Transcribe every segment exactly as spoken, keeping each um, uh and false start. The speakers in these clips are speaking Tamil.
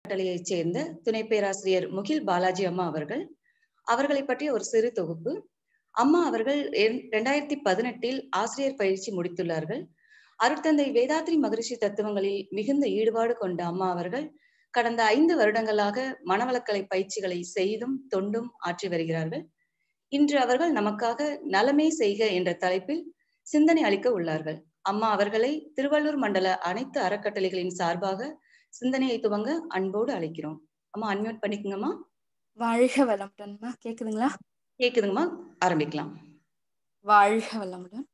கட்டளையைச் சேர்ந்த துணை பேராசிரியர் முகில் பாலாஜி அம்மா அவர்கள். அவர்களை பற்றிய ஒரு சிறு தொகுப்பு. அம்மா அவர்கள் இரண்டாயிரத்தி பதினெட்டில் ஆசிரியர் பயிற்சி முடித்துள்ளார்கள். அருட்தந்தை வேதாத்ரி மகரிஷி தத்துவங்களில் மிகுந்த ஈடுபாடு கொண்ட அம்மா அவர்கள் கடந்த ஐந்து வருடங்களாக மனவளக்கலை பயிற்சிகளை செய்தும் தொண்டும் ஆற்றி வருகிறார்கள். இன்று அவர்கள் நமக்காக நலமே செய்க என்ற தலைப்பில் சிந்தனை அளிக்க உள்ளார்கள். அம்மா அவர்களை திருவள்ளூர் மண்டல அனைத்து அறக்கட்டளைகளின் சார்பாக சிந்தனையை துவங்க அன்போடு அழைக்கிறோம். அம்மா அன்மியூட் பண்ணிக்கங்கம்மா. வாழ்க வளமுடன்மா. கேக்குதுங்களா? கேக்குதுங்கம்மா, ஆரம்பிக்கலாம். வாழ்க வளமுடன்.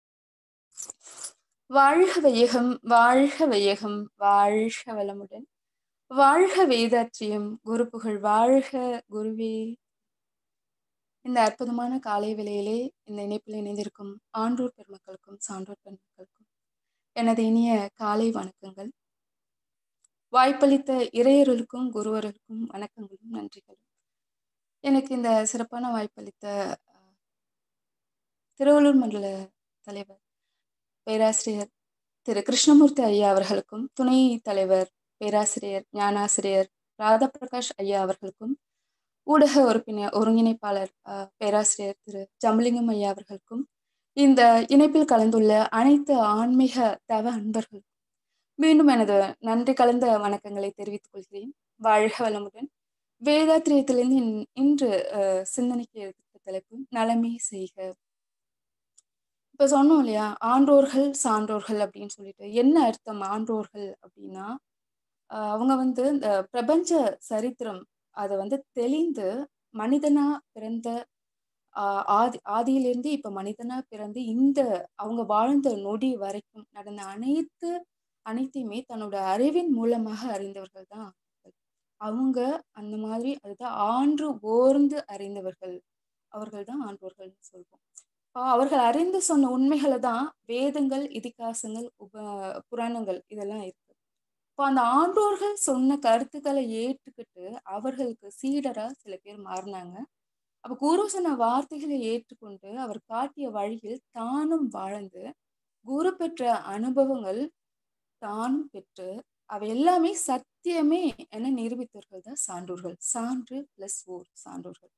வாழ்க வையகம், வாழ்க வையகம், வாழ்க வளமுடன். வாழ்க வேதாத்ரியம், குரு புகழ் வாழ்க குருவே. இந்த அற்புதமான காலை வேளையிலே இந்த இணைப்பில் இணைந்திருக்கும் ஆன்றோர் பெருமக்களுக்கும் சான்றோர் பெருமக்களுக்கும் எனது இனிய காலை வணக்கங்கள். வாய்ப்பளித்த இறையர்களுக்கும் குருவர்களுக்கும் வணக்கங்களும் நன்றிகளும். எனக்கு இந்த சிறப்பான வாய்ப்பளித்த திருவள்ளூர் மண்டல தலைவர் பேராசிரியர் திரு கிருஷ்ணமூர்த்தி ஐயா அவர்களுக்கும், துணை தலைவர் பேராசிரியர் ஞானாசிரியர் ராதாபிரகாஷ் ஐயா அவர்களுக்கும், ஊடக உறுப்பினர் ஒருங்கிணைப்பாளர் பேராசிரியர் திரு ஜம்பலிங்கம் ஐயா அவர்களுக்கும், இந்த இணைப்பில் கலந்துள்ள அனைத்து ஆன்மீக தவ அன்பர்களுக்கும் மீண்டும் எனது நன்றி கலந்த வணக்கங்களை தெரிவித்துக் கொள்கிறேன். வாழ்க வளமுடன். வேதாத்திரியத்திலிருந்து இன்று அஹ் சிந்தனைக்கு எடுத்த தலைப்பு நலமே செய்க. இப்ப சொன்னோம் இல்லையா, ஆன்றோர்கள் சான்றோர்கள் அப்படின்னு சொல்லிட்டு. என்ன அர்த்தம் ஆன்றோர்கள் அப்படின்னா, அஹ் அவங்க வந்து இந்த பிரபஞ்ச சரித்திரம் அதை வந்து தெளிந்து மனிதனா பிறந்த ஆஹ் ஆதி ஆதியிலிருந்து இப்ப மனிதனா பிறந்து இந்த அவங்க வாழ்ந்த நொடி வரைக்கும் நடந்த அனைத்து அனைத்தையுமே தன்னோட அறிவின் மூலமாக அறிந்தவர்கள் தான் அவங்க. அந்த மாதிரி அதுதான் ஆன்று ஓர்ந்து அறிந்தவர்கள், அவர்கள் தான் ஆன்றோர்கள்னு சொல்றோம். அவர்கள் அறிந்து சொன்ன உண்மைகளை தான் வேதங்கள், இதிகாசங்கள், உப புராணங்கள் இதெல்லாம் இருக்கு. இப்போ அந்த ஆன்றோர்கள் சொன்ன கருத்துக்களை ஏற்றுக்கிட்டு அவர்களுக்கு சீடரா சில பேர் மாறினாங்க. அப்ப குரு சொன்ன வார்த்தைகளை ஏற்றுக்கொண்டு அவர் காட்டிய வழியில் தானும் வாழ்ந்து குரு பெற்ற அனுபவங்கள் தானும் பெற்று அவை எல்லாமே சத்தியமே என நிரூபித்தவர்கள் தான் சான்றோர்கள். சான்று பிளஸ் ஓர் சான்றோர்கள்.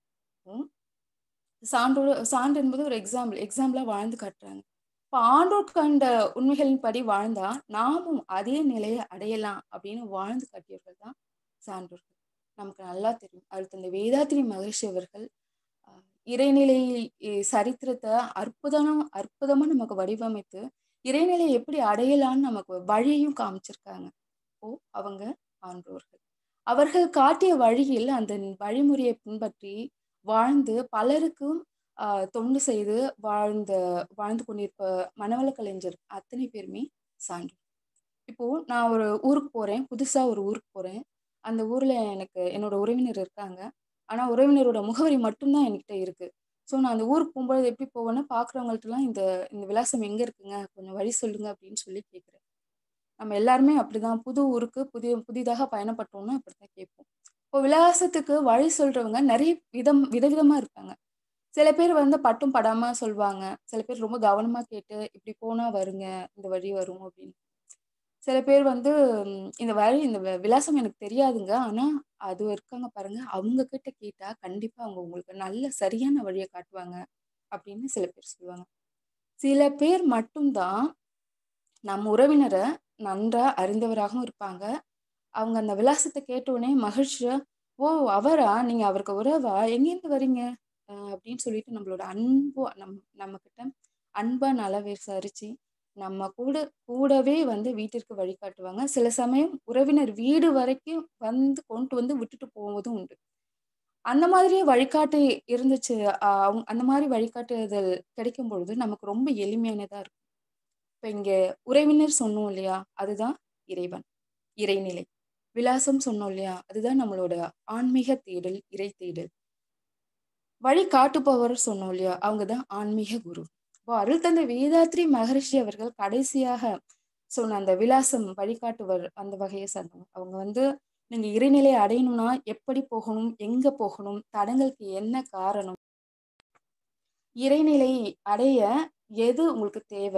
சான்றோர் சான்று என்பது ஒரு எக்ஸாம்பிள் எக்ஸாம்பிளா வாழ்ந்து காட்டுறாங்க. இப்போ ஆன்றோர் கண்ட உண்மைகளின் படி வாழ்ந்தா நாமும் அதே நிலையை அடையலாம் அப்படின்னு வாழ்ந்து காட்டியவர்கள் தான் சான்றோர்கள். நமக்கு நல்லா தெரியும். அடுத்து இந்த வேதாத்ரி மகரிஷி அவர்கள் இறைநிலை சரித்திரத்தை அற்புதம் அற்புதமா நமக்கு வடிவமைத்து இறைநிலை எப்படி அடையலான்னு நமக்கு வழியையும் காமிச்சிருக்காங்க. ஓ அவங்க ஆன்றோர்கள். அவர்கள் காட்டிய வழியில் அந்த வழிமுறையை பின்பற்றி வாழ்ந்து பலருக்கும் ஆஹ் தொண்டு செய்து வாழ்ந்த வாழ்ந்து கொண்டிருப்ப மனவள கலைஞர் அத்தனை பேருமே சான்று. இப்போ நான் ஒரு ஊருக்கு போறேன், புதுசா ஒரு ஊருக்கு போறேன். அந்த ஊர்ல எனக்கு என்னோட உறவினர் இருக்காங்க. ஆனா உறவினரோட முகவரி மட்டும்தான் என்கிட்ட இருக்கு. ஸோ நான் அந்த ஊருக்கு போகும்போது எப்படி போவேன்னா, பாக்குறவங்கள்ட்டலாம் இந்த இந்த விலாசம் எங்க இருக்குங்க, கொஞ்சம் வழி சொல்லுங்க அப்படின்னு சொல்லி கேட்குறேன். நம்ம எல்லாருமே அப்படிதான். புது ஊருக்கு புதிய புதிதாக பயணப்பட்டோம்னா அப்படித்தான் கேட்போம். இப்போ விலாசத்துக்கு வழி சொல்றவங்க நிறைய விதம் விதவிதமா இருப்பாங்க. சில பேர் வந்து பட்டும் படாம சொல்லுவாங்க. சில பேர் ரொம்ப கவனமா கேட்டு இப்படி போனா வருங்க, இந்த வழி வரும் அப்படின்னு. சில பேர் வந்து இந்த வழி இந்த விலாசம் எனக்கு தெரியாதுங்க, ஆனா அது இருக்காங்க பாருங்க, அவங்க கிட்ட கேட்டா கண்டிப்பா அவங்க உங்களுக்கு நல்ல சரியான வழியை காட்டுவாங்க அப்படின்னு சில பேர் சொல்லுவாங்க. சில பேர் மட்டும்தான் நம் உறவினரை நன்றா அறிந்தவராகவும் இருப்பாங்க. அவங்க அந்த விலாசத்தை கேட்டோடனே மகிழ்ச்சியா, ஓ அவரா, நீங்க அவருக்கு உறவா, எங்கேருந்து வரீங்க அஹ் அப்படின்னு சொல்லிட்டு நம்மளோட அன்பு நம் நம்ம கிட்ட அன்பா நல்லா விசாரிச்சு நம்ம கூட கூடவே வந்து வீட்டிற்கு வழிகாட்டுவாங்க. சில சமயம் உறவினர் வீடு வரைக்கும் வந்து கொண்டு வந்து விட்டுட்டு போவதும் உண்டு. அந்த மாதிரியே வழிகாட்டு இருந்துச்சு. ஆஹ் அந்த மாதிரி வழிகாட்டுதல் கிடைக்கும் பொழுது நமக்கு ரொம்ப எளிமையானதா இருக்கும். இப்ப இங்க உறவினர் சொன்னோம் இல்லையா, அதுதான் இறைவன், இறைநிலை. விலாசம் சொன்னோம் இல்லையா, அதுதான் நம்மளோட ஆன்மீக தேடல், இறை தேடல். வழி காட்டுபவர் சொன்னோம் இல்லையா, அவங்கதான் ஆன்மீக குரு. இப்போ அருள் தந்தை வேதாத்ரி மகரிஷி அவர்கள் கடைசியாக சொன்ன அந்த விலாசம் வழிகாட்டுவர் அந்த வகையை சார்ந்தவங்க. அவங்க வந்து நீங்க இறைநிலை அடையணும்னா எப்படி போகணும், எங்க போகணும், தடங்களுக்கு என்ன காரணம், இறைநிலை அடைய எது உங்களுக்கு தேவை,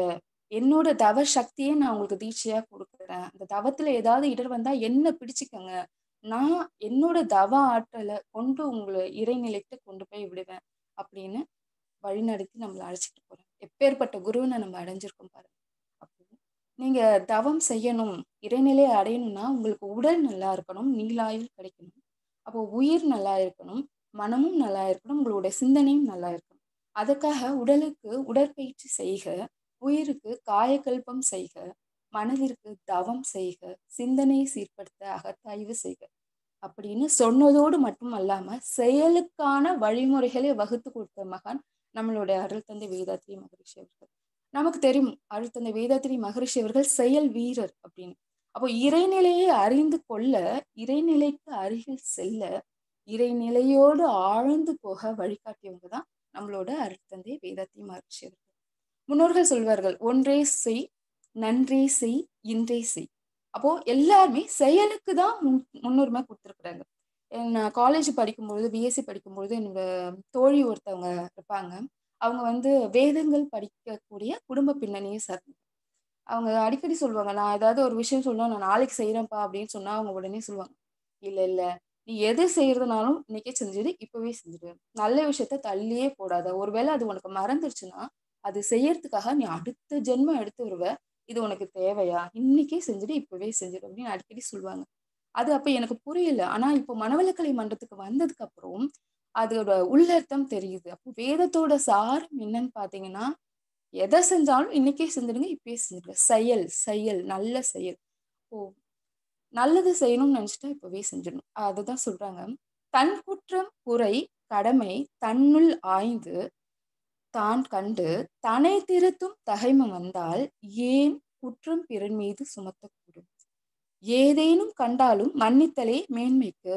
என்னோட தவ சக்தியை நான் உங்களுக்கு தீட்சையா கொடுக்குறேன். அந்த தவத்துல ஏதாவது இடர் வந்தா என்ன பிடிச்சுக்கங்க. நான் என்னோட தவ ஆற்றல கொண்டு உங்கள இறைநிலைக்கு கொண்டு போய் விடுவேன் அப்படின்னு வழிநடத்தி நம்மள அழைச்சிட்டு போறேன். எப்பேற்பட்ட குருவினை நம்ம அடைஞ்சிருக்கோம் பாருங்க. அப்போ நீங்க தவம் செய்யணும், இறைநிலையை அடையணும்னா உங்களுக்கு உடல் நல்லா இருக்கணும், நீலாயுள் கிடைக்கணும். அப்போ உயிர் நல்லா இருக்கணும், மனமும் நல்லா இருக்கணும், உங்களுடைய சிந்தனையும் நல்லா இருக்கணும். அதுக்காக உடலுக்கு உடற்பயிற்சி செய்க, உயிருக்கு காயக்கல்பம் செய்க, மனதிற்கு தவம் செய்க, சிந்தனையை சீர்படுத்த அகத்தாய்வு செய்க அப்படின்னு சொன்னதோடு மட்டும் அல்லாம செயலுக்கான வழிமுறைகளை வகுத்து கொடுத்த மகான் நம்மளுடைய அருள் தந்தை வேதாத்ரி மகரிஷி அவர்கள். நமக்கு தெரியும் அருள் தந்தை வேதாத்ரி மகரிஷி அவர்கள் செயல் வீரர் அப்படின்னு. அப்போ இறைநிலையை அறிந்து கொள்ள, இறைநிலைக்கு அருகில் செல்ல, இறைநிலையோடு ஆழ்ந்து போக வழிகாட்டியவங்க தான் நம்மளோட அருள் தந்தை வேதாத்ரி மகரிஷி அவர்கள். முன்னோர்கள் சொல்வார்கள், ஒன்றே செய், நன்றே செய், இன்றே செய். அப்போ எல்லாருமே செயலுக்கு தான் முன் முன்னுரிமை கொடுத்துருக்குறாங்க. நான் காலேஜ் படிக்கும்பொழுது, பிஎஸ்சி படிக்கும்பொழுது என்னோட தோழி ஒருத்தவங்க இருப்பாங்க. அவங்க வந்து வேதங்கள் படிக்கக்கூடிய குடும்ப பின்னணியை சார்ந்து. அவங்க அடிக்கடி சொல்லுவாங்க, நான் ஏதாவது ஒரு விஷயம் சொன்னா நான் நாளைக்கு செய்யறேன்ப்பா அப்படின்னு சொன்னா அவங்க உடனே சொல்லுவாங்க, இல்ல இல்ல நீ எது செய்யறதுனாலும் இன்னைக்கே செஞ்சிடு, இப்பவே செஞ்சிடு. நல்ல விஷயத்த தள்ளியே போடாத. ஒருவேளை அது உனக்கு மறந்துருச்சுன்னா அது செய்யறதுக்காக நீ அடுத்த ஜென்மம் எடுத்து வருவ. இது உனக்கு தேவையா? இன்னைக்கே செஞ்சுடு, இப்பவே செஞ்சிடு அப்படின்னு அடிக்கடி சொல்லுவாங்க. அது அப்ப எனக்கு புரியல. ஆனா இப்போ மனவளக்கலை மன்றத்துக்கு வந்ததுக்கு அப்புறம் அதோட உள்ளர்த்தம் தெரியுது. அப்போ வேதத்தோட சாரம் என்னன்னு பாத்தீங்கன்னா, எதை செஞ்சாலும் இன்னைக்கே செஞ்சிடுங்க, இப்பயே செஞ்சிடுங்க. செயல் செயல் நல்ல செயல். ஓ நல்லது செய்யணும்னு நினைச்சிட்டா இப்பவே செஞ்சிடணும். அதுதான் சொல்றாங்க. தன் குற்றம் குறை கடமை தன்னுள் ஆய்ந்து தான் கண்டு தனை திருத்தும் தகைமை வந்தால் ஏன் குற்றம் பிறன் மீது சுமத்தக்கூடும். ஏதேனும் கண்டாலும் மன்னித்தலே மேன்மைக்கு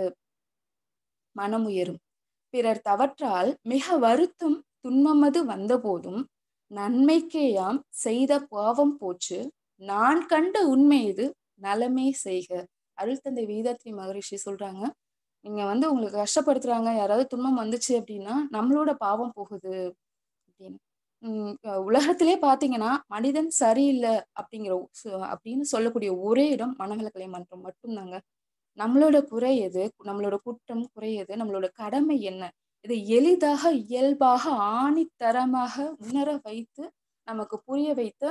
மனம் உயரும். பிறர் தவற்றால் மிக வருத்தம் துன்பமது வந்த போதும் நன்மைக்கேயாம் செய்த பாவம் போச்சு, நான் கண்ட உண்மை இது நலமே செய்க. அருள் தந்தை வேதாத்ரி மகரிஷி சொல்றாங்க, நீங்க வந்து உங்களுக்கு கஷ்டப்படுத்துறாங்க, யாராவது துன்பம் வந்துச்சு அப்படின்னா நம்மளோட பாவம் போகுது அப்படின்னு. உம் உலகத்திலே பாத்தீங்கன்னா மனிதன் சரியில்லை அப்படிங்கிற அப்படின்னு சொல்லக்கூடிய ஒரே இடம் மனவளக்கலை மன்றம் மட்டும்தாங்க. நம்மளோட குறை எது, நம்மளோட குற்றம் குறை எது, நம்மளோட கடமை என்ன, இதை எளிதாக இயல்பாக ஆணித்தரமாக உணர வைத்து நமக்கு புரிய வைத்த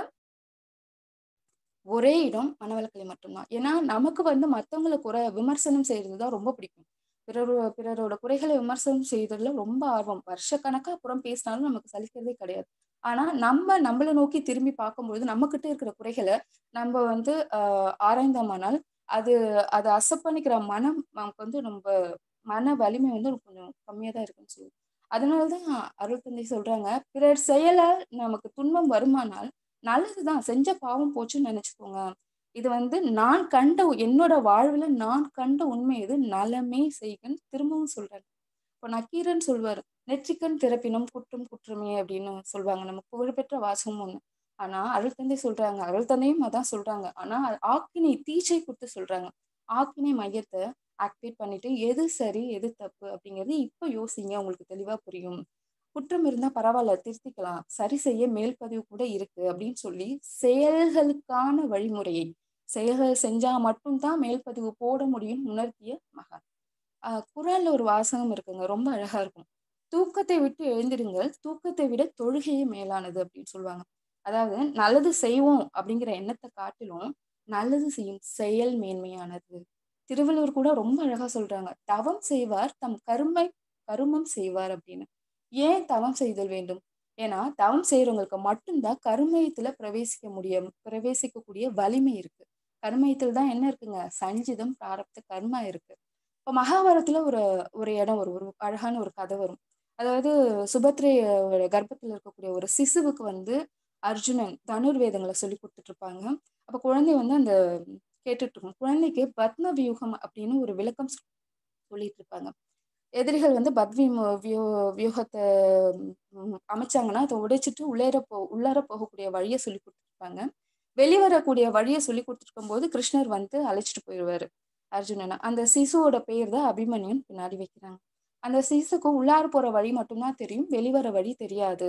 ஒரே இடம் மனவளக்கலை மட்டும்தான். ஏன்னா நமக்கு வந்து மற்றவங்களை குறை விமர்சனம் செய்யறதுதான் ரொம்ப பிடிக்கும். பிறரோட பிறரோட குறைகளை விமர்சனம் செய்யறதுல ரொம்ப ஆர்வம். வருஷக்கணக்கா அப்புறம் பேசினாலும் நமக்கு சலிக்கிறதே கிடையாது. ஆனா நம்ம நம்மளை நோக்கி திரும்பி பார்க்கும்பொழுது நம்ம கிட்ட இருக்கிற குறைகளை நம்ம வந்து ஆஹ் ஆராய்ந்தோமானால் அது அதை அக்செப்ட் பண்ணிக்கிற மனம் நமக்கு வந்து ரொம்ப மன வலிமை வந்து கொஞ்சம் கம்மியா தான் இருக்குன்னு சொல்லுவோம். அதனாலதான் அருள் தந்தை சொல்றாங்க, பிறர் செயலால் நமக்கு துன்பம் வருமானால் நல்லதுதான், செஞ்ச பாவம் போச்சுன்னு நினைச்சுக்கோங்க. இது வந்து நான் கண்ட என்னோட வாழ்வுல நான் கண்ட உண்மை இது நலமே செய்கன்னு திரும்பவும் சொல்றாரு. இப்போ நக்கீரன் சொல்வாரு, நெற்றிக்கண் திறப்பினும் குற்றம் குற்றமே அப்படின்னு சொல்லுவாங்க. நம்ம புகழ்பெற்ற வாசகம் ஒண்ணு. ஆனா அருள் தந்தை சொல்றாங்க, அருள் தந்தையும் அதான் சொல்றாங்க. ஆனா ஆக்கினை தீச்சை கொடுத்து சொல்றாங்க. ஆக்கினை மையத்தை ஆக்டிவேட் பண்ணிட்டு எது சரி எது தப்பு அப்படிங்கிறது இப்ப யோசிங்க, உங்களுக்கு தெளிவா புரியும். குற்றம் இருந்தா பரவாயில்ல, திருத்திக்கலாம், சரி செய்ய மேல் பதிவு கூட இருக்கு அப்படின்னு சொல்லி செயல்களுக்கான வழிமுறையை செயல்கள் செஞ்சா மட்டும்தான் மேல் பதிவு போட முடியும் உணர்த்திய மகான். ஆஹ் குரான்ல ஒரு வாசகம் இருக்குங்க, ரொம்ப அழகா இருக்கும். தூக்கத்தை விட்டு எழுந்திடுங்கள், தூக்கத்தை விட தொழுகையே மேலானது அப்படின்னு சொல்லுவாங்க. அதாவது நல்லது செய்வோம் அப்படிங்கிற எண்ணத்தை காட்டிலும் நல்லது செய்யும் செயல் மேன்மையானது. திருவள்ளுவர் கூட ரொம்ப அழகா சொல்றாங்க, தவம் செய்வார் தம் கருமை கருமம் செய்வார் அப்படின்னு. ஏன் தவம் செய்தல் வேண்டும்? ஏன்னா தவம் செய்யறவங்களுக்கு மட்டும்தான் கருமயத்துல பிரவேசிக்க முடியும், பிரவேசிக்கக்கூடிய வலிமை இருக்கு. கருமயத்துல தான் என்ன இருக்குங்க, சஞ்சிதம் பிராரப்த கர்மா இருக்கு. இப்போ மகாபாரதத்துல ஒரு ஒரு இடம் ஒரு ஒரு அழகான ஒரு கதை வரும். அதாவது சுபத்ரை கர்ப்பத்துல இருக்கக்கூடிய ஒரு சிசுவுக்கு வந்து அர்ஜுனன் தனுர்வேதங்களை சொல்லி கொடுத்துட்டு இருப்பாங்க. அப்ப குழந்தை வந்து அந்த கேட்டுட்டு இருக்கும். குழந்தைக்கு பத்ம வியூகம் அப்படின்னு ஒரு விளக்கம் சொல்லிட்டு இருப்பாங்க. எதிரிகள் வந்து பத்வி வியூ வியூகத்தை அமைச்சாங்கன்னா அதை உடைச்சிட்டு உள்ளேற போ உள்ளார போகக்கூடிய வழியை சொல்லி கொடுத்துருப்பாங்க. வெளிவரக்கூடிய வழியை சொல்லி கொடுத்துருக்கும் போது கிருஷ்ணர் வந்து அழைச்சிட்டு போயிடுவாரு அர்ஜுனனை. அந்த சிசுவோட பெயர் தான் அபிமன்யுன்னு பின்னாடி வைக்கிறாங்க. அந்த சிசுக்கு உள்ளார போற வழி மட்டும்தான் தெரியும், வெளிவர வழி தெரியாது.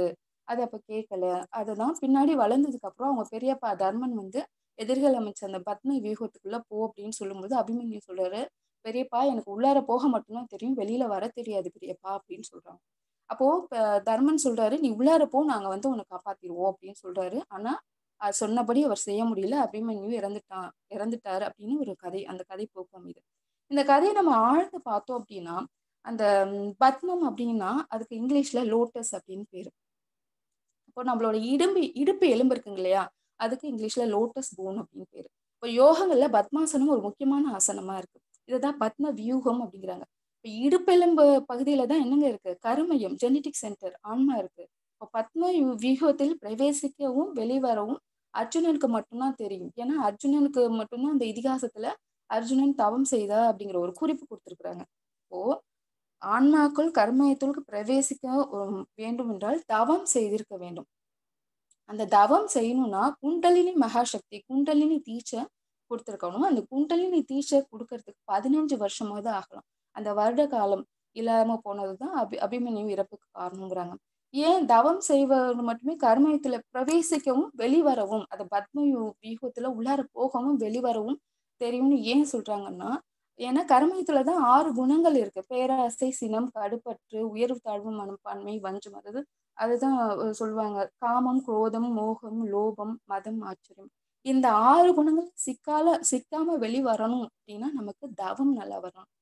அது அப்ப கேட்கல. அதுதான் பின்னாடி வளர்ந்ததுக்கு அப்புறம் அவங்க பெரியப்பா தர்மன் வந்து எதிர்கள் அமைச்ச அந்த பத்ம வியூகத்துக்குள்ள போ அப்படின்னு சொல்லும்போது அபிமன்யு சொல்றாரு, பெரியப்பா எனக்கு உள்ளார போக மட்டும்தான் தெரியும், வெளியில வர தெரியாது பெரியப்பா அப்படின்னு சொல்றாங்க. அப்போ ப தர்மன் சொல்றாரு, நீ உள்ளார போ, நாங்க வந்து உன்னை காப்பாத்திருவோம் அப்படின்னு சொல்றாரு. ஆனா அது சொன்னபடி அவர் செய்ய முடியல. அபிமன்யு இறந்துட்டான் இறந்துட்டாரு அப்படின்னு ஒரு கதை, அந்த கதை போக்கு அமையுது. இந்த கதையை நம்ம ஆழ்ந்து பார்த்தோம் அப்படின்னா, அந்த ம், பத்மம் அப்படின்னா அதுக்கு இங்கிலீஷ்ல லோட்டஸ் அப்படின்னு பேரு. இப்போ நம்மளோட இடும்பு இடுப்பு எலும்பு இருக்குங்க இல்லையா, அதுக்கு இங்கிலீஷ்ல லோட்டஸ் போன் அப்படின்னு பேரு. இப்போ யோகங்கள்ல பத்மாசனம் ஒரு முக்கியமான ஆசனமா இருக்கு. இதுதான் பத்ம வியூகம் அப்படிங்கிறாங்க. இப்போ இடுப்பெலும்பு பகுதியில தான் என்னங்க இருக்கு, கருமையம், ஜெனடிக் சென்டர், ஆன்மா இருக்கு. இப்போ பத்ம வி- வியூகத்தில் பிரவேசிக்கவும் வெளிவரவும் அர்ஜுனனுக்கு மட்டும்தான் தெரியும். ஏன்னா அர்ஜுனனுக்கு மட்டும்தான் அந்த இதிகாசத்துல அர்ஜுனன் தவம் செய்தா அப்படிங்கிற ஒரு குறிப்பு கொடுத்திருக்கிறாங்க. இப்போ ஆன்மாக்கள் கர்மயத்திற்கு பிரவேசிக்க உம், வேண்டும் என்றால் தவம் செய்திருக்க வேண்டும். அந்த தவம் செய்யணும்னா குண்டலினி மகாசக்தி, குண்டலினி தீட்சை கொடுத்துருக்கணும். அந்த குண்டலினி தீட்சை கொடுக்கறதுக்கு பதினஞ்சு வருஷமாவது ஆகலாம். அந்த வருட காலம் இல்லாம போனதுதான் அபி அபிமன்யு இறப்புக்கு காரணங்கிறாங்க. ஏன் தவம் செய்வது மட்டுமே கர்மயத்துல பிரவேசிக்கவும் வெளிவரவும், அந்த பத்ம யூ- வியூகத்துல உள்ளார போகவும் வெளிவரவும் தெரியும்னு ஏன் சொல்றாங்கன்னா, ஏன்னா கர்மயத்துலதான் ஆறு குணங்கள் இருக்கு. பேராசை, சினம், கடுப்பற்று, உயர்வு தாழ்வு மனப்பான்மை, வஞ்சம். அதாவது அதுதான் அஹ் சொல்லுவாங்க, காமம், குரோதம், மோகம், லோபம், மதம், ஆச்சரியம். இந்த ஆறு குணங்கள் சிக்கால சிக்காம வெளி வரணும் அப்படின்னா நமக்கு தவம் நல்லா வரணும்.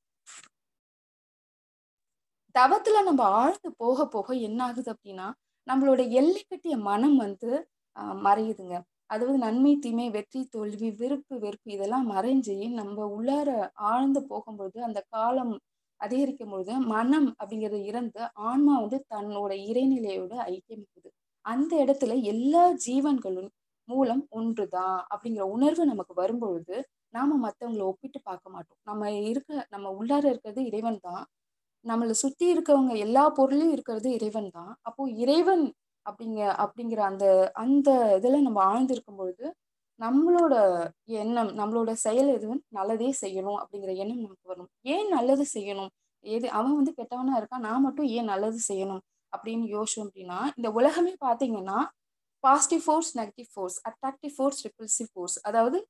தவத்துல நம்ம ஆழ்ந்து போக போக என்ன ஆகுது அப்படின்னா, நம்மளோட எல்லை கட்டிய மனம் வந்து ஆஹ் மறையுதுங்க. அதாவது நன்மை, தீமை, வெற்றி, தோல்வி, விருப்பு, வெறுப்பு இதெல்லாம் மறைஞ்சு நம்ம உள்ளார ஆழ்ந்து போகும்பொழுது, அந்த காலம் அதிகரிக்கும் பொழுது மனம் அப்படிங்கிறது இறந்து ஆன்மா வந்து தன்னோட இறைநிலையோட ஐக்கியமாகுது. அந்த இடத்துல எல்லா ஜீவன்களும் மூலம் ஒன்றுதான் அப்படிங்கிற உணர்வு நமக்கு வரும்பொழுது நாம மத்தவங்களை ஒப்பிட்டு பார்க்க மாட்டோம். நம்ம இருக்க நம்ம உள்ளார இருக்கிறது இறைவன் தான். நம்மளை சுத்தி இருக்கவங்க எல்லா பொருளையும் இருக்கிறது இறைவன் தான். அப்போ இறைவன் அப்படிங்க அப்படிங்கிற அந்த அந்த இதுல நம்ம ஆழ்ந்திருக்கும் பொழுது நம்மளோட எண்ணம், நம்மளோட செயல் எதுவும் நல்லதே செய்யணும் அப்படிங்கிற எண்ணம் நமக்கு வரும். ஏன் நல்லது செய்யணும், எது அவன் வந்து கெட்டவனா இருக்கான், நான் மட்டும் ஏன் நல்லது செய்யணும் அப்படின்னு யோசிச்சோம் அப்படின்னா, இந்த உலகமே பாத்தீங்கன்னா positive force, negative force, attractive force, repulsive force. அதாவது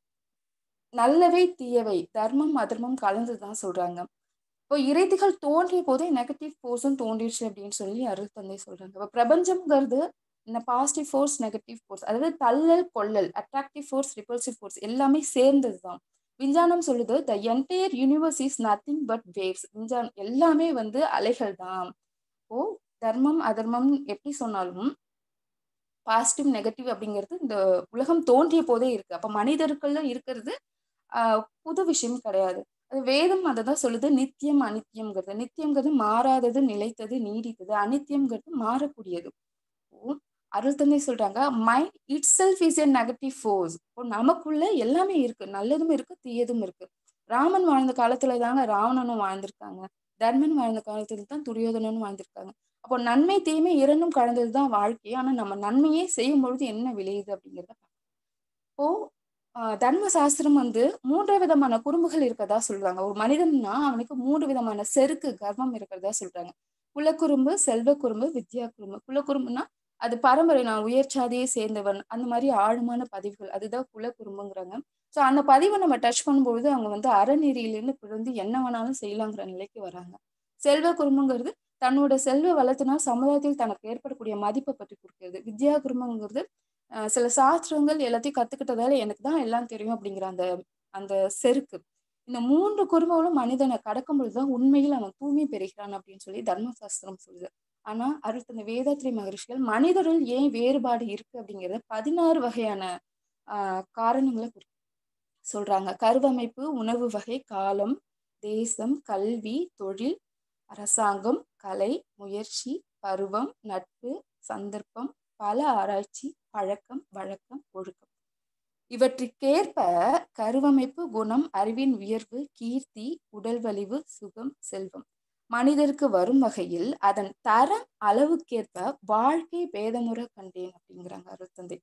நல்லவை தீயவை, தர்மம் அதர்மம் கலந்துதான் சொல்றாங்க. இப்போ இறைதிகள் தோன்றிய போதே நெகட்டிவ் ஃபோர்ஸும் தோன்றிடுச்சு அப்படின்னு சொல்லி அருள் தந்தை சொல்றாங்க. இப்போ பிரபஞ்சம்ங்கிறது இந்த பாசிட்டிவ் ஃபோர்ஸ், நெகட்டிவ் ஃபோர்ஸ், அதாவது தள்ளல் கொள்ளல், அட்ராக்டிவ் ஃபோர்ஸ், ரிப்பல்சிவ் ஃபோர்ஸ் எல்லாமே சேர்ந்தது தான். விஞ்ஞானம் சொல்லுது the entire universe is nothing but waves. விஞ்ஞானம் எல்லாமே வந்து அலைகள் தான். இப்போ தர்மம் அதர்மம் எப்படி சொன்னாலும் பாசிட்டிவ் நெகட்டிவ் அப்படிங்கிறது இந்த உலகம் தோன்றிய போதே இருக்கு. அப்ப மனிதருக்குள்ள இருக்கிறது ஆஹ் புது விஷயம் கிடையாது. அது வேதம் அதை தான் சொல்லுது, நித்தியம் அனித்தியம்ங்கிறது. நித்தியம்ங்கிறது மாறாதது, நிலைத்தது, நீடித்தது. அனித்தியம்ங்கிறது மாறக்கூடியது. இப்போ அருள் தந்தை சொல்றாங்க, mind itself is a negative force. இப்போ நமக்குள்ள எல்லாமே இருக்கு, நல்லதும் இருக்கு, தீயதும் இருக்கு. ராமன் வாழ்ந்த காலத்துல தாங்க ராவணனும் வாழ்ந்திருக்காங்க. தர்மன் வாழ்ந்த காலத்துல தான் துரியோதனனும் வாழ்ந்திருக்காங்க. அப்போ நன்மை தீமை இரண்டும் கலந்ததுதான் வாழ்க்கை. ஆனா நம்ம நன்மையே செய்யும் பொழுது என்ன விளையுது அப்படிங்கிறத பார்க்கணும். இப்போ ஆஹ் தர்ம சாஸ்திரம் வந்து மூன்று விதமான குறும்புகள் இருக்கிறதா சொல்றாங்க. ஒரு மனிதன்னா அவனுக்கு மூன்று விதமான செருக்கு கர்வம் இருக்கிறதா சொல்றாங்க. குலக்குறும்பு, செல்வ குறும்பு, வித்யா குறும்பு. குலக்குறும்புனா அது பரம்பரை, நான் உயர் சாதியை சேர்ந்தவன், அந்த மாதிரி ஆழமான பதிவுகள், அதுதான் குலக்குறும்புங்கிறாங்க. ஸோ அந்த பதிவை நம்ம டச் பண்ணும்பொழுது அவங்க வந்து அறநெறியிலிருந்து பிறந்து என்ன வேணாலும் செய்யலாங்கிற நிலைக்கு வராங்க. செல்வ குறும்புங்கிறது தன்னோட செல்வ வளத்தினால் சமுதாயத்தில் தனக்கு ஏற்படக்கூடிய மதிப்பை பற்றி கொடுக்கிறது. வித்யா குறும்புங்கிறது அஹ் சில சாஸ்திரங்கள் எல்லாத்தையும் கத்துக்கிட்டதால எனக்கு தான் எல்லாம் தெரியும் அப்படிங்கிற அந்த அந்த செருக்கு. இந்த மூன்று குறும்புகளும் மனிதனை கடக்கும் பொழுதுதான் உண்மையில் அவன் தூய்மை பெறுகிறான் அப்படின்னு சொல்லி தர்மசாஸ்திரம் சொல்லுது. ஆனா அடுத்த இந்த வேதாத்ரி மகரிஷிகள் மனிதர்கள் ஏன் வேறுபாடு இருக்கு அப்படிங்கிறத பதினாறு வகையான ஆஹ் காரணங்களை குறி- சொல்றாங்க. கருவமைப்பு, உணவு வகை, காலம், தேசம், கல்வி, தொழில், அரசாங்கம், கலை, முயற்சி, பருவம், நட்பு, சந்தர்ப்பம், பல ஆராய்ச்சி, பழக்கம், வழக்கம், ஒழுக்கம். இவற்றிற்கேற்ப கருவமைப்பு, குணம், அறிவின் உயர்வு, கீர்த்தி, உடல் வலிவு, சுகம், செல்வம் மனிதருக்கு வரும் வகையில் அதன் தரம் அளவுக்கேற்ப வாழ்க்கை பேதமுற கண்டேன் அப்படிங்கிறாங்க அருட்தந்தை.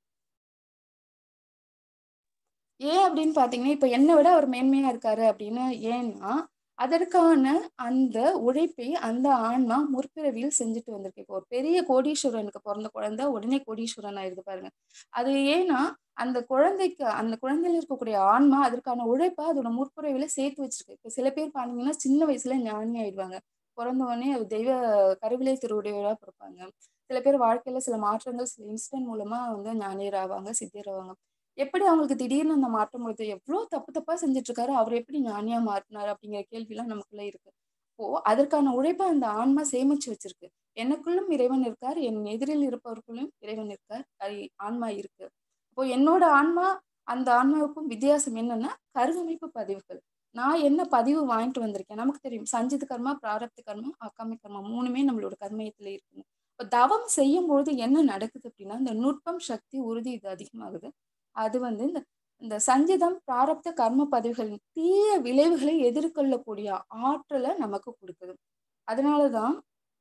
ஏன் அப்படின்னு பாத்தீங்கன்னா, இப்ப என்னை விட அவர் மேன்மையா இருக்காரு அப்படின்னு ஏன்னா அதற்கான அந்த உழைப்பை அந்த ஆன்மா முற்பிறவியில் செஞ்சுட்டு வந்திருக்கு. இப்போ ஒரு பெரிய கோடீஸ்வரனுக்கு பிறந்த குழந்தை உடனே கோடீஸ்வரன் ஆயிருது பாருங்க. அது ஏன்னா அந்த குழந்தைக்கு அந்த குழந்தையில இருக்கக்கூடிய ஆன்மா அதற்கான உழைப்ப அதோட முற்பிறவியில சேர்த்து வச்சிருக்கு. இப்ப சில பேர் பார்த்தீங்கன்னா சின்ன வயசுல ஞானி ஆயிடுவாங்க. பிறந்த உடனே அது தெய்வ கருவிலை திருவுடையவரா பிறப்பாங்க. சில பேர் வாழ்க்கையில சில மாற்றங்கள் சில இன்சிடென்ட் மூலமா வந்து ஞானியர் ஆவாங்க, சித்தியர் ஆவாங்க. எப்படி அவங்களுக்கு திடீர்னு அந்த மாற்றம் வருது? எவ்ளோ தப்பு தப்பா செஞ்சுட்டு இருக்காரு. அவர் எப்படி ஞானியா மாறுனாரு? அப்படிங்கிற கேள்விலாம் நமக்குள்ள இருக்கு. அப்போ அதற்கான உழைப்ப அந்த ஆன்மா சேமிச்சு வச்சிருக்கு. எனக்குள்ளும் இறைவன் இருக்கார். என் எதிரில் இருப்பவருக்குள்ளும் இறைவன் இருக்கார். அது ஆன்மா இருக்கு. இப்போ என்னோட ஆன்மா அந்த ஆன்மாவுக்கும் வித்தியாசம் என்னன்னா, கருவமைப்பு பதிவுகள். நான் என்ன பதிவு வாங்கிட்டு வந்திருக்கேன். நமக்கு தெரியும். சஞ்சித கர்மா, பிராரப்த கர்மா, ஆகாமி கர்மா மூணுமே நம்மளோட கர்மயத்துல இருக்குங்க. இப்ப தவம் செய்யும்பொழுது என்ன நடக்குது அப்படின்னா, இந்த நுட்பம், சக்தி, உறுதி இது அதிகமாகுது. அது வந்து இந்த இந்த சஞ்சிதம், பிராரப்த கர்ம பதிவுகளின் தீய விளைவுகளை எதிர்கொள்ளக்கூடிய ஆற்றல நமக்கு குடுக்குது. அதனால தான்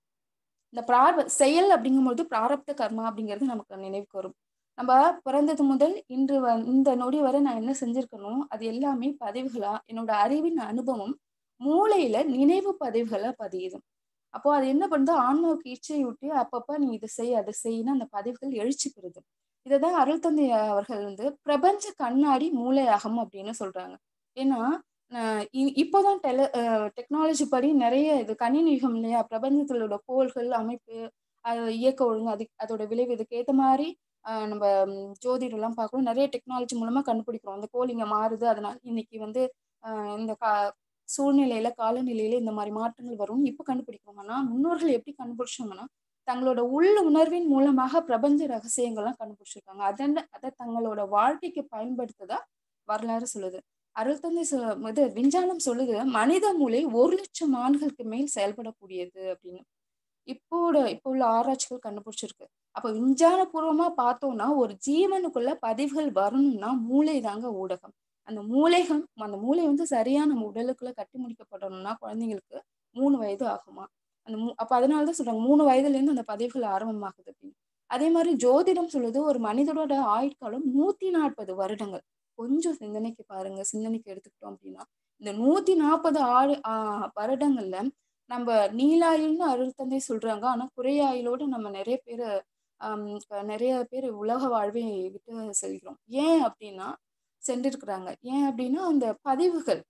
இந்த பிரார்வ செயல் அப்படிங்கும்போது பிராரப்த கர்மா அப்படிங்கிறது நமக்கு நினைவுக்கு வரும். நம்ம பிறந்தது முதல் இன்று வ இந்த நொடி வரை நான் என்ன செஞ்சிருக்கனோ, அது எல்லாமே பதிவுகளா என்னோட அறிவின் அனுபவம் மூளையில நினைவு பதிவுகளா பதியுது. அப்போ அது என்ன பண்ணுது, ஆன்மாவுக்கு இச்சையூட்டி அப்பப்ப நீ இத செய், அத செய்ன்னு அந்த பதிவுகள் எழுச்சி பெறுது. இததான் அருள் தந்தை அவர்கள் வந்து பிரபஞ்ச கண்ணாடி மூளை அகம் அப்படின்னு சொல்றாங்க. ஏன்னா, அ இ இப்போதான் டெல அ டெக்னாலஜி படி நெறைய இது கணினி யுகம் இல்லையா? பிரபஞ்சத்தில உள்ள கோள்கள், அமைப்பு, அது இயக்க ஒழுங்கு அது அதோட விளைவு இதுக்கு ஏத்த மாரி அ நம்ப ஜோதிடர்லாம் பார்க்குறோம். நெறைய டெக்னாலஜி மூலமா கண்டுபிடிக்கிறோம். அந்த கோள் இங்க மாறுது. அதனால இன்னைக்கு வந்து அ இந்த கா சூழ்நிலையில, காலநிலையில இந்த மாரி மாற்றங்கள் வரும்னு இப்ப கண்டுபிடிக்கிறோம். ஆனா, முன்னோர்கள் எப்படி கண்டுபிடிச்சாங்கன்னா, தங்களோட உள் உணர்வின் மூலமாக பிரபஞ்ச ரகசியங்கள்லாம் கண்டுபிடிச்சிருக்காங்க. அதன அத தங்களோட வாழ்க்கைக்கு பயன்படுத்ததா வரலாறு சொல்லுது. அருள் தந்தை சொ இது விஞ்ஞானம் சொல்லுது, மனித மூளை ஒரு லட்சம் ஆண்டுகளுக்கு மேல் செயல்படக்கூடியது அப்படின்னு. இப்போட இப்போ உள்ள ஆராய்ச்சிகள் கண்டுபிடிச்சிருக்கு. அப்ப விஞ்ஞான பூர்வமா பார்த்தோம்னா, ஒரு ஜீவனுக்குள்ள பதிவுகள் வரணும்னா மூளை தாங்க ஊடகம். அந்த மூளைகம் அந்த மூளை வந்து சரியா நம்ம உடலுக்குள்ள கட்டி முடிக்கப்படணும்னா குழந்தைங்களுக்கு மூணு வயது ஆகுமாம். அந்த மூ அப்ப அதனால தான் சொல்றாங்க மூணு வயதிலேருந்து அந்த பதிவுகள் ஆரம்பமாகுது அப்படின்னு. அதே மாரி ஜோதிடம் சொல்லுது, ஒரு மனிதனோட ஆயுட்காலம் நூத்தி நாற்பது வருடங்கள். கொஞ்சம் சிந்தனைக்கு பாருங்க. சிந்தனைக்கு எடுத்துக்கிட்டோம் அப்படின்னா, இந்த நூத்தி நாற்பது ஆடு ஆ வருடங்கள்ல நம்ப நீலாயுள்னு அருள் தந்தை சொல்றாங்க. ஆனா, குறையாயுளோட நம்ம நெறைய பேரு அம் நெறைய பேரு உலக வாழ்வை விட்டு செல்கிறோம். ஏன் அப்டின்னா சென்றிருக்கிறாங்க. ஏன் அப்டின்னா, அந்த பதிவுகள்.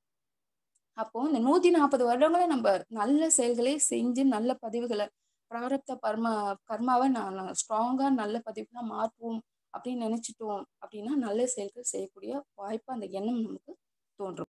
அப்போ இந்த நூத்தி நாற்பது வருடங்கள நம்ப நல்ல செயல்களை செஞ்சு, நல்ல பதிவுகள பிராரப்த பர்மா கர்மாவ நான் ஸ்ட்ராங்கா நல்ல பதிவுகளா மாற்றுவோம் அப்டின்னு நெனச்சுட்டோம் அப்டின்னா, நல்ல செயல்கள் செய்யக்கூடிய வாய்ப்பு அந்த எண்ணம் நமக்கு தோன்றும்.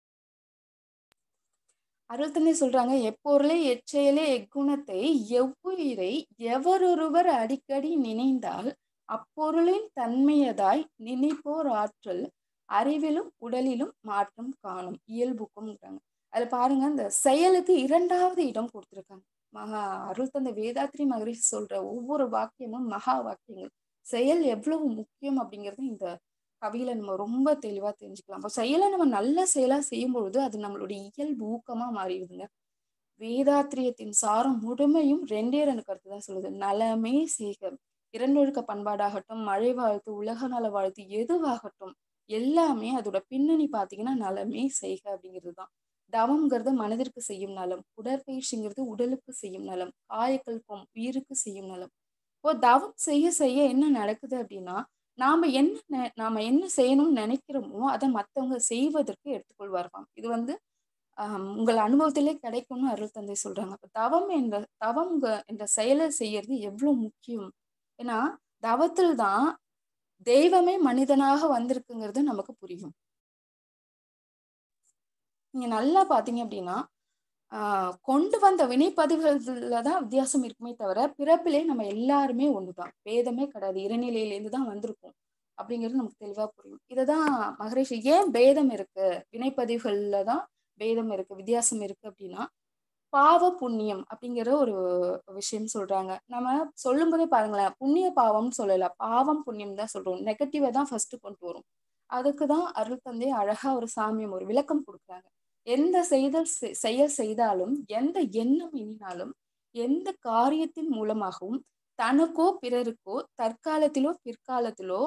அருள் தந்தை சொல்றாங்க, "எப்பொருளை எச்செயலே எக்குணத்தை எவ்வுயிரை எவரொருவர் அடிக்கடி நினைந்தால் அப்பொருளின் தன்மையதாய் நினைப்போர் ஆற்றல் அறிவிலும் உடலிலும் மாற்றம் காணும் இயல்புக்கும்ங்கிறாங்க." அதுல பாருங்க இந்த செயலுக்கு இரண்டாவது இடம் கொடுத்திருக்காங்க. மகா அருள் தந்தை வேதாத்ரி மகரிஷி சொல்ற ஒவ்வொரு வாக்கியமும் மகா வாக்கியங்கள். செயல் எவ்வளவு முக்கியம் அப்படிங்கிறது இந்த கவியில நம்ம ரொம்ப தெளிவா தெரிஞ்சுக்கலாம். அப்ப செயல நம்ம நல்ல செயலா செய்யும்பொழுது அது நம்மளுடைய இயல்பு ஊக்கமா மாறிடுதுங்க. வேதாத்திரியத்தின் சாரம் முழுமையும் ரெண்டே ரெண்டு கருத்து தான் சொல்லுது. நலமே செய்க. இரண்டொழுக்க பண்பாடாகட்டும், மழை வாழ்த்து, உலக நல வாழ்த்து எதுவாகட்டும், எல்லாமே அதோட பின்னணி பார்த்தீங்கன்னா, நலமே செய்க அப்படிங்கிறது தான். தவம்ங்கிறது மனதிற்கு செய்யும் நலம். உடற்பயிற்சிங்கிறது உடலுக்கு செய்யும் நலம். காயக்கல்பம் உயிருக்கு செய்யும் நலம். இப்போ தவம் செய்ய செய்ய என்ன நடக்குது அப்படின்னா, நாம என்ன நெ நாம என்ன செய்யணும்னு நெனைக்கிறோமோ, அத மத்தவங்க செய்வதற்கு எடுத்துக்கொள்வார்களாம். இது வந்து அம் உங்கள் அனுபவத்திலே கிடைக்கும்னு அருள் தந்தை சொல்றாங்க. அப்ப தவம் என்ற தவம்ங்க என்ற செயல செய்யறது எவ்ளோ முக்கியம். ஏன்னா, தவத்தில் தான் தெய்வமே மனிதனாக வந்திருக்குங்கிறது நமக்கு புரியும். நீங்க நல்லா பார்த்தீங்க அப்படின்னா, ஆ கொண்டு வந்த வினைப்பதிவுகள்ல தான் வித்தியாசம் இருக்குமே தவிர, பிறப்பிலே நம்ம எல்லாருமே ஒண்ணுதான். பேதமே கிடையாது. இறைநிலையிலேருந்து தான் வந்திருக்கோம். அப்படிங்கிறது நமக்கு தெளிவா புரியும். இததான் மகரிஷி ஏன் பேதம் இருக்கு? வினைப்பதிவுகள்ல தான் பேதம் இருக்கு, வித்தியாசம் இருக்கு அப்படின்னா, பாவ, புண்ணியம் அப்படிங்கிற ஒரு விஷயம் சொல்றாங்க. நம்ம சொல்லும்போதே பாருங்களேன், புண்ணிய பாவம்னு சொல்லல. பாவம், புண்ணியம் தான் சொல்றோம். நெகட்டிவ தான் ஃபர்ஸ்ட் கொண்டு வரும். அதுக்கு தான் அருள் தந்தை அழகா ஒரு சாமியம் ஒரு விளக்கம் குடுக்குறாங்க. எந்த செய்தல் செ செயல் செய்தாலும், எந்த எண்ணம் எண்ணினாலும், எந்த காரியத்தின் மூலமாகவும் தனக்கோ, பிறருக்கோ, தற்காலத்திலோ, பிற்காலத்திலோ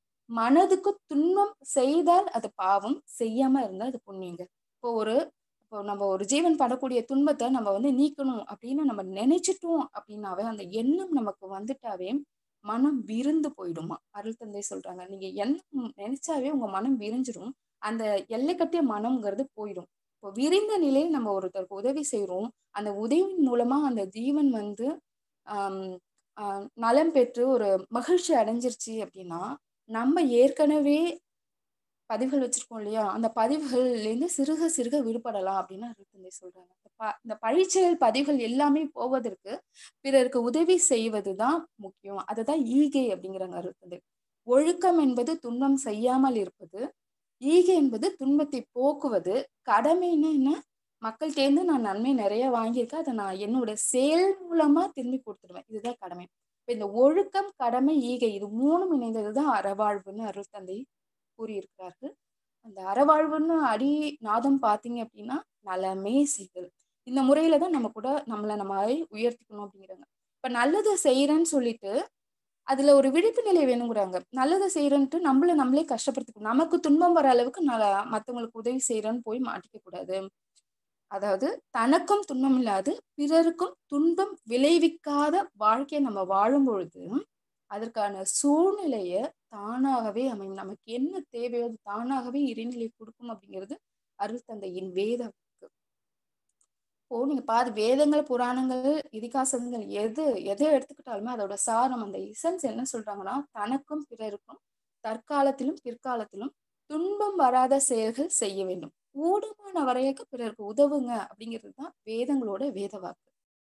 மனதுக்கு துன்பம் செய்தால் அது பாவம், செய்யாம இருந்தா அது புண்ணியங்க. இப்போ ஒரு இப்போ இப்போ நம்ம ஒரு ஜீவன் படக்கூடிய துன்பத்தை நம்ம வந்து நீக்கணும் அப்படின்னு நம்ம நினைச்சிட்டோம் அப்படின்னாவே, அந்த எண்ணம் நமக்கு வந்துட்டாவே மனம் விருந்து போயிடுமா. அருள் தந்தை சொல்றாங்க, நீங்க எண்ணம் நினைச்சாவே உங்க மனம் விரிஞ்சிடும். அந்த எல்லை கட்டிய மனம்ங்கிறது போயிடும். இப்போ விரிந்த நிலையில் நம்ம ஒருத்தருக்கு உதவி செய்றோம். அந்த உதவியின் மூலமா அந்த ஜீவன் வந்து ஆம், ஆ, நலம் பெற்று ஒரு மகிழ்ச்சி அடைஞ்சிருச்சு அப்படின்னா, நம்ம ஏற்கனவே பதிவுகள் வச்சிருக்கோம் இல்லையா? அந்த பதிவுகள்லேருந்து சிறுக சிறுக விடுபடலாம் அப்படின்னு அருள் தந்தை சொல்றாங்க. இந்த ப இந்த பழிச்செயல் பதிவுகள் எல்லாமே போவதற்கு பிறருக்கு உதவி செய்வது தான் முக்கியம். அதுதான் ஈகை அப்படிங்கிறாங்க அருள் தந்தை. ஒழுக்கம் என்பது துன்பம் செய்யாமல் இருப்பது. ஈகை என்பது துன்பத்தை போக்குவது. கடமைன்னா என்ன? மக்கள்ட்டேருந்து நான் நன்மை நிறைய வாங்கியிருக்கேன். அத நான் என்னோட செயல் மூலமா திரும்பி குடுத்துடுவேன். இதுதான் கடமை. இப்ப இந்த ஒழுக்கம், கடமை, ஈகை இது மூணும் இணைந்தது தான் அறவாழ்வுன்னு அருள் தந்தை கூறியிருக்கிறார்கள். அந்த அறவாழ்வுன்னு அடி நாதம் பார்த்தீங்க அப்படின்னா, நலமே செய்தல். இந்த முறையில தான் நம்ம கூட நம்மள நம்மளே உயர்த்திக்கணும் அப்படிங்கிறாங்க. இப்ப நல்லது செய்றேன்னு சொல்லிட்டு, அதுல ஒரு விழிப்பு நிலை வேணுங்கிறாங்க. நல்லது செய்றேன்ட்டு நம்மள நம்மளே கஷ்டப்படுத்திக்கணும். நமக்கு துன்பம் வர அளவுக்கு ந மத்தவங்களுக்கு உதவி செய்றேன்னு போய் மாட்டிக்க கூடாது. அதாவது தனக்கும் துன்பம் இல்லாது, பிறருக்கும் துன்பம் விளைவிக்காத வாழ்க்கைய நம்ம வாழும் பொழுது, அதற்கான சூழ்நிலைய தானாகவே அமையும். நமக்கு என்ன தேவையோ அது தானாகவே இறைநிலை குடுக்கும் அப்படிங்கிறது அருள் தந்தையின் வேத வாக்கு. இப்போ நீங்க பாரு வேதங்கள், புராணங்கள், இதிகாசங்கள் எது எத எடுத்துக்கிட்டாலுமே அதோட சாரம் அந்த எசன்ஸ் என்ன சொல்றாங்கன்னா, தனக்கும் பிறருக்கும் தற்காலத்திலும் பிற்காலத்திலும் துன்பம் வராத செயல்கள் செய்ய வேண்டும். கூடுமான வரைக்கும் பிறருக்கு உதவுங்க அப்படிங்கிறது தான் வேதங்களோட வேத வாக்கு.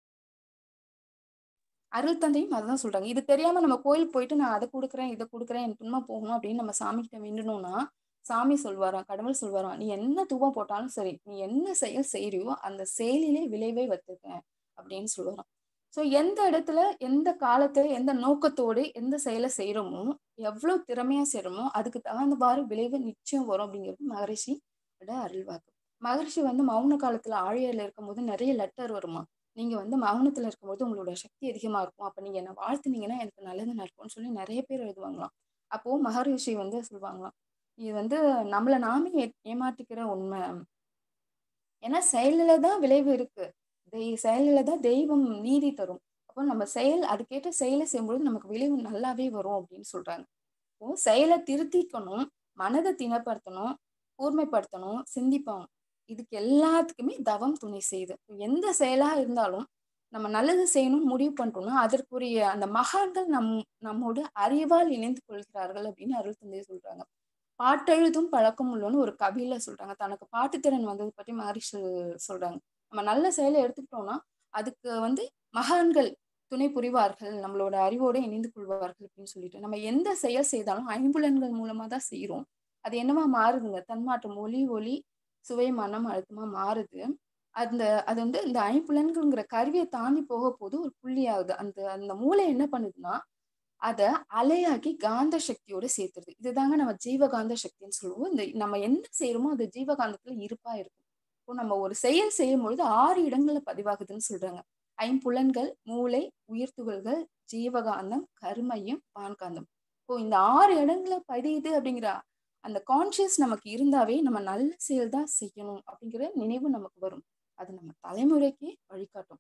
அருள் தந்தையும் அததான் சொல்றாங்க. இது தெரியாம நம்ம கோயிலுக்கு போயிட்டு நான் அத குடுக்குறேன், இத குடுக்குறேன், என் துன்பம் போகணும் அப்படின்னு நம்ம சாமிகிட்ட வேண்டுனோம்னா, சாமி சொல்வாராம், கடவுள் சொல்வாராம், "நீ என்ன தூபம் போட்டாலும் சரி, நீ என்ன செயல் செய்றியோ அந்த செயலிலே விளைவை வைத்திருக்கேன்" அப்படின்னு சொல்லுவாராம். ஸோ எந்த இடத்துல, எந்த காலத்துல, எந்த நோக்கத்தோடு எந்த செயல செய்றோமோ, எவ்வளவு திறமையா செய்றோமோ, அதுக்கு தகுந்தவாறு விளைவு நிச்சயம் வரும் அப்படிங்கிறது மகரிஷியோட அருள்வாக்கு. மகரிஷி வந்து மௌன காலத்துல ஆழியர்ல இருக்கும்போது நிறைய லெட்டர் வருமாம். நீங்க வந்து மௌனத்துல இருக்கும்போது உங்களோட சக்தி அதிகமா இருக்கும். அப்ப நீங்க என்ன வாழ்த்துனீங்கன்னா எனக்கு நல்லது நடக்கும்னு சொல்லி நிறைய பேர் எழுதுவாங்களாம். அப்போ மகரிஷி வந்து சொல்லுவாங்களாம், இது வந்து நம்மள நாமே ஏ ஏமாற்றிக்கிற உண்மை. ஏன்னா செயல்ல தான் விளைவு இருக்கு. தெய் செயல்ல தான் தெய்வம் நீதி தரும். அப்போ நம்ம செயல் அதுக்கேற்ற செயல செய்யும்பொழுது நமக்கு விளைவு நல்லாவே வரும் அப்படின்னு சொல்றாங்க. அப்போ செயல திருத்திக்கணும், மனத திடப்படுத்தணும், கூர்மைப்படுத்தணும், சிந்திப்போம். இதுக்கு எல்லாத்துக்குமே தவம் துணை செய்யுது. எந்த செயலா இருந்தாலும் நம்ம நல்லது செய்யணும்னு முடிவு பண்ணிட்டோம்னா, அதற்குரிய அந்த மகான்கள் நம் நம்மோடு அறிவால் இணைந்து கொள்கிறார்கள் அப்படின்னு அருள் தந்தை சொல்றாங்க. பாட்டெழுதும் பழக்கம் உள்ளோன்னு ஒரு கவியில சொல்றாங்க. தனக்கு பாட்டுத்திறன் வந்தது பத்தி மகரிஷி சொல்றாங்க. நம்ம நல்ல செயலை எடுத்துக்கிட்டோம்னா, அதுக்கு வந்து மகான்கள் துணை புரிவார்கள். நம்மளோட அறிவோட இணைந்து கொள்வார்கள் அப்படின்னு சொல்லிட்டு. நம்ம எந்த செயல் செய்தாலும் ஐம்புலன்கள் மூலமா தான் செய்றோம். அது என்னவா மாறுதுங்க? தன்மாற்றம் ஒலி, ஒளி, சுவை, மனம், அழுத்தமா மாறுது. அந்த அது வந்து இந்த ஐம்புலன்கள்ங்கிற கருவிய தாண்டி போக போது ஒரு புள்ளியாகுது. அந்த அந்த மூளை என்ன பண்ணுதுன்னா, அத அலையாக்கி காந்த சக்தியோட சேர்த்துருது. இதுதாங்க நம்ம ஜீவகாந்த சக்தின்னு சொல்லுவோம். இந்த நம்ம என்ன செய்றோமோ அது ஜீவகாந்தத்துல இருப்பா இருக்கும். இப்போ நம்ம ஒரு செயல் செய்யும்பொழுது ஆறு இடங்கள்ல பதிவாகுதுன்னு சொல்றாங்க. ஐம்புலன்கள், மூளை, உயிர் துகள்கள், ஜீவகாந்தம், கருமையம், வான்காந்தம். இப்போ இந்த ஆறு இடங்கள்ல பதியுது அப்படிங்கிற அந்த கான்ஷியஸ் நமக்கு இருந்தாவே நம்ம நல்ல செயல் தான் செய்யணும் அப்படிங்கிற நினைவு நமக்கு வரும். அது நம்ம தலைமுறைக்கு வழிகாட்டும்.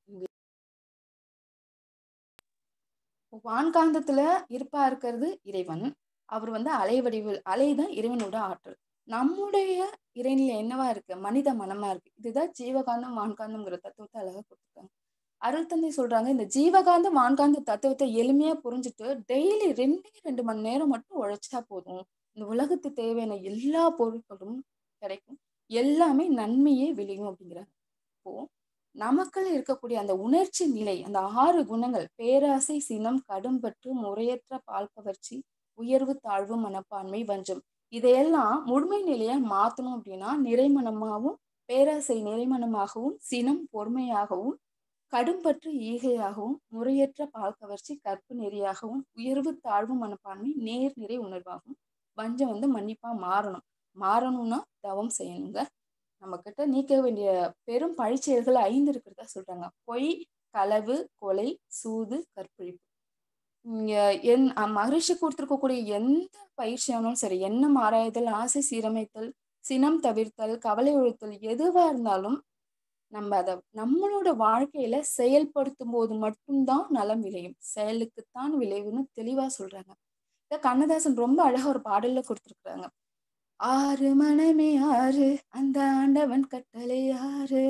வான்காந்தத்துல இருப்பா இருக்கிறது இறைவன். அவர் வந்து அலை வடிவில் அலைதான் இறைவனோட ஆற்றல். நம்முடைய இறைநிலை என்னவா இருக்கு? மனித மனமா இருக்கு. இதுதான் ஜீவகாந்தம், வான்காந்தம்ங்கிற தத்துவத்தை அழகா கொடுத்துருக்காங்க. அருள் தந்தை சொல்றாங்க, இந்த ஜீவகாந்த, வான்காந்த தத்துவத்தை எளிமையா புரிஞ்சுட்டு டெய்லி ரெண்டே ரெண்டு மணி நேரம் மட்டும் உழைச்சா போதும். இந்த உலகத்துக்கு தேவையான எல்லா பொருட்களும் கிடைக்கும். எல்லாமே நன்மையே விளையும் அப்படிங்கிறாங்க. இப்போ நமக்குள்ள இருக்கக்கூடிய அந்த உணர்ச்சி நிலை, அந்த ஆறு குணங்கள் பேராசை, சினம், கடும்பற்று, முறையற்ற பால் கவர்ச்சி, உயர்வு, தாழ்வு, மனப்பான்மை, வஞ்சம் இதையெல்லாம் முழுமை நிலையா மாத்தணும் அப்படின்னா நிறைமனமாகவும், பேராசை நிறைமனமாகவும், சினம் பொறுமையாகவும், கடும்பற்று ஈகையாகவும், முறையற்ற பால் கவர்ச்சி கற்பு நெறியாகவும், உயர்வு, தாழ்வு, மனப்பான்மை நேர் நிறை உணர்வாகும், வஞ்சம் வந்து மன்னிப்பா மாறணும். மாறணும்னா தவம் செய்யணுங்க. நம்ம கிட்ட நீக்க வேண்டிய பெரும் பழிச்செயல்கள் ஐந்து இருக்கிறதா சொல்றாங்க. பொய், களவு, கொலை, சூது, கற்பழிப்பு. இங்க என் மகரிஷி கொடுத்திருக்கக்கூடிய எந்த பயிற்சியானாலும் சரி, எண்ணம் ஆராய்தல், ஆசை சீரமைத்தல், சினம் தவிர்த்தல், கவலை ஒழித்தல் எதுவா இருந்தாலும் நம்ம அதை நம்மளோட வாழ்க்கையில செயல்படுத்தும் போது மட்டும்தான் நலம் விளையும். செயலுக்குத்தான் விளைவுன்னு தெளிவா சொல்றாங்க. இத கண்ணதாசன் ரொம்ப அழகா ஒரு பாடல்ல கொடுத்திருக்கிறாங்க. ஆறு மனமே ஆறு, அந்த ஆண்டவன் கட்டளை ஆறு,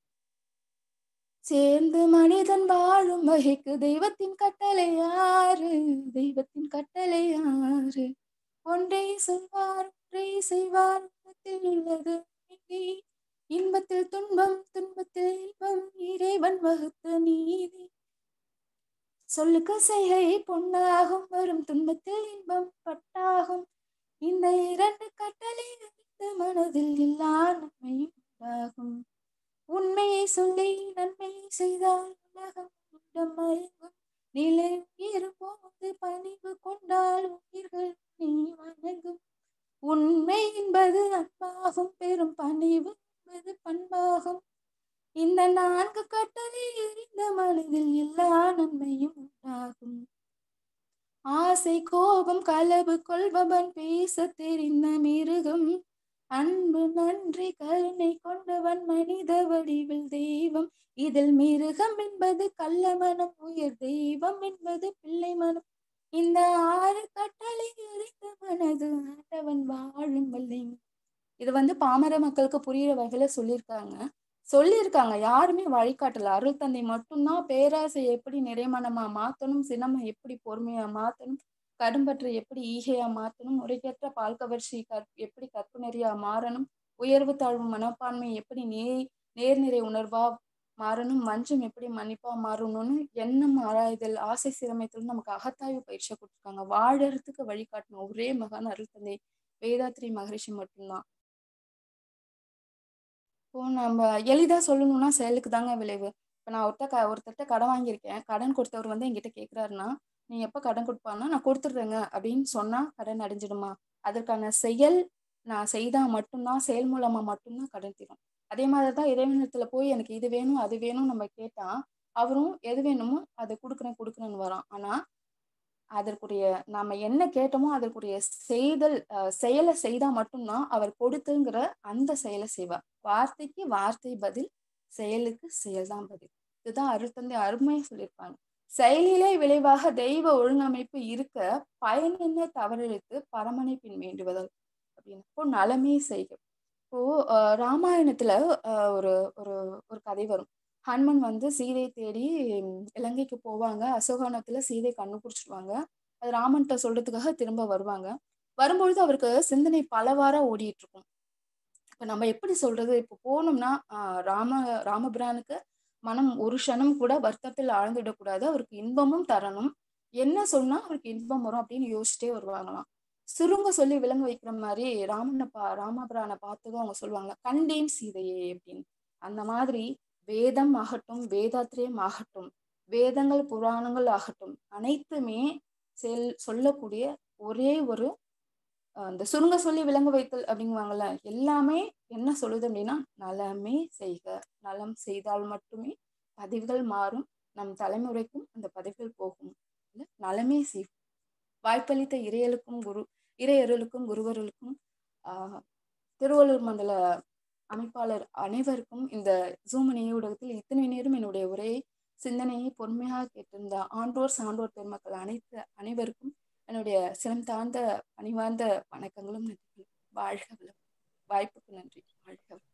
சேர்ந்து மனிதன் வாழும் வகைக்கு தெய்வத்தின் கட்டளை ஆறு, தெய்வத்தின் கட்டளை ஆறு, ஒன்றை சொல்வார் ஒன்றை செய்வார், உள்ளத்தில் உள்ளது நீதி, இன்பத்தில் துன்பம் துன்பத்தில் இன்பம், இறைவன் வகுத்த நீதி, சொல்லுக்கு செய்கை பொன்னாகும், வரும் துன்பத்தில் இன்பம் பட்டாகும், இந்த இரண்டு கட்டளை அறிந்து மனதில் எல்லா நன்மையும் உண்டாகும், உண்மையை சொல்லி நன்மை செய்தால் உலகம் இடம் மயங்கும், நிலை உயரும்போது பணிவு கொண்டால் உயிர்கள் நீ வணங்கும், உண்மை என்பது அன்பாகும், பெரும் பணிவு என்பது பண்பாகும், இந்த நான்கு கட்டளை அறிந்த மனதில் எல்லா நன்மையும் உண்டாகும், ஆசை கோபம் களவு கொள்பவன் பேச தெரிந்த மிருகம், அன்பு நன்றி கருணை கொண்டவன் மனித வடிவில் தெய்வம், இதில் மிருகம் என்பது கள்ள மனம், உயர் தெய்வம் என்பது பிள்ளை மனம், இந்த ஆறு கட்டளை அறிந்த மனது ஆண்டவன் வாழும் வல்லை. இது வந்து பாமர மக்களுக்கு புரியுற வகையில சொல்லியிருக்காங்க சொல்லியிருக்காங்க யாருமே வழிகாட்டல. அருள் தந்தை மட்டும்தான் பேராசை எப்படி நிறைமனமா மாத்தணும், சினமை எப்படி பொறுமையா மாத்தணும், கடும்பற்றை எப்படி ஈகையா மாத்தணும், முறைக்கேற்ற பால் கவர்ச்சி கற் எப்படி கற்பு நெறியா மாறணும், உயர்வு தாழ்வு மனப்பான்மை எப்படி நே நேர்நிறை உணர்வா மாறணும், வஞ்சம் எப்படி மன்னிப்பா மாறணும்னு எண்ணம் ஆராய்தல், ஆசை சிரமத்தில் நமக்கு அகத்தாய்வு பயிற்சியை கொடுத்துருக்காங்க. வாழறதுக்கு வழிகாட்டணும் ஒரே மகான் அருள் தந்தை வேதாத்ரி மகரிஷி மட்டும்தான். இப்போ நம்ம எளிதா சொல்லணும்னா செயலுக்கு தாங்க விளைவு. இப்போ நான் ஒருத்த க ஒருத்தர்கிட்ட கடன் வாங்கியிருக்கேன். கடன் கொடுத்தவர் வந்து என்கிட்ட கேட்குறாருன்னா, நீ எப்போ கடன் கொடுப்பான்னா, நான் கொடுத்துட்றேங்க அப்படின்னு சொன்னா கடன் அடைஞ்சிடுமா? அதற்கான செயல் நான் செய்தா மட்டும்தான், செயல் மூலமா மட்டும்தான் கடன் தீரும். அதே மாதிரி தான் இறைவனத்துல போய் எனக்கு இது வேணும் அது வேணும் நம்ம கேட்டா அவரும் எது வேணுமோ அதை கொடுக்குறேன் கொடுக்குறேன்னு வரான். ஆனா அதற்குரிய நாம என்ன கேட்டோமோ அதற்குரிய செய்தல் அஹ் செயலை செய்தா மட்டும்தான் அவர் கொடுத்துங்கிற அந்த செயலை செய்வார். வார்த்தைக்கு வார்த்தை பதில், செயலுக்கு செயல்தான் பதில். இதுதான் அருட்தந்தை அருமையா சொல்லியிருப்பாங்க. செயலிலே விளைவாக தெய்வ ஒழுங்கமைப்பு இருக்க பயன் என்ன தவறிழைத்து பரமனை பின் வேண்டுவதால் அப்படின்னு. இப்போ நலமே செய்க. இப்போ அஹ் ராமாயணத்துல அஹ் ஒரு ஒரு ஒரு கதை வரும். ஹனுமன் வந்து சீதை தேடி இலங்கைக்கு போவாங்க. அசோகவனத்துல சீதை கண்ணு குறிச்சிடுவாங்க. அது ராமன்கிட்ட சொல்றதுக்காக திரும்ப வருவாங்க. வரும்பொழுது அவருக்கு சிந்தனை பலவாரா ஓடிட்டு இருக்கும். இப்ப நம்ம எப்படி சொல்றது, இப்போ போனோம்னா ஆஹ் ராம ராமபிரானுக்கு மனம் ஒரு க்ஷணம் கூட வருத்தத்தில் ஆழ்ந்துடக்கூடாது, அவருக்கு இன்பமும் தரணும், என்ன சொன்னா அவருக்கு இன்பம் வரும் அப்படின்னு யோசிச்சுட்டே வருவாங்களாம். சுருங்க சொல்லி விலங்கு வைக்கிற மாதிரி ராமனை பா ராமபிரானை பார்த்ததும் அவங்க சொல்லுவாங்க, கண்டேன் சீதையே அப்படின்னு. அந்த மாதிரி வேதம் ஆகட்டும், வேதாத்திரியம் ஆகட்டும், வேதங்கள் புராணங்கள் ஆகட்டும், அனைத்துமே செல் சொல்லக்கூடிய ஒரே ஒரு அந்த சுருங்க சொல்லி விலங்க வைத்தல் அப்படிங்குவாங்கல்ல, எல்லாமே என்ன சொல்லுது அப்படின்னா நலமே செய்க. நலம் செய்தால் மட்டுமே பதிவுகள் மாறும், நம் தலைமுறைக்கும் அந்த பதிவுகள் போகும். இல்ல நலமே செய். வாய்ப்பளித்த இறையலுக்கும் குரு இறையருளுக்கும் குருவருளுக்கும் ஆஹ் திருவள்ளூர் மண்டல அமைப்பாளர் அனைவருக்கும், இந்த ஜூம் இணைய ஊடகத்தில் இத்தனை நேரம் என்னுடைய உரையை சிந்தனையை பொறுமையாக கேட்டிருந்த ஆன்றோர் சான்றோர் பெருமக்கள் அனைத்து அனைவருக்கும் என்னுடைய சிரம் தாழ்ந்த பணிவார்ந்த வணக்கங்களும் நன்றிகளும். வாழ்க வளம். வாய்ப்புக்கு நன்றி. வாழ்க.